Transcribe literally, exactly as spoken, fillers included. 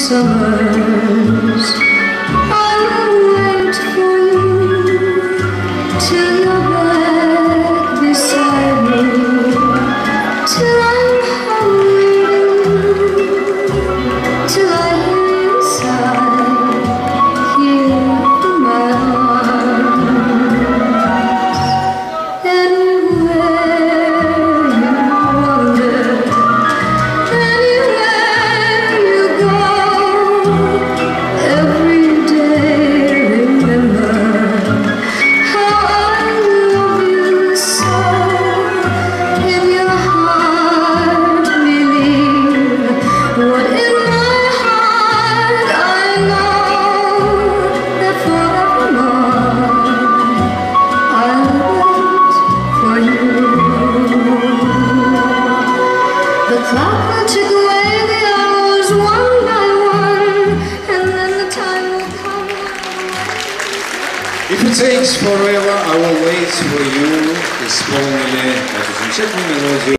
summers. I will wait for you till you're back beside me, till I'm hungry, till I hear you sigh here in my arms. Anywhere you wander, anywhere you go, every day remember how I love you so. In your heart believe what in my heart I know, that forevermore I'll wait for you. The clock will tick away the hours one by one, and then the time will come. If it takes forever, I will wait for you. Исполнили эту замечательную мелодию.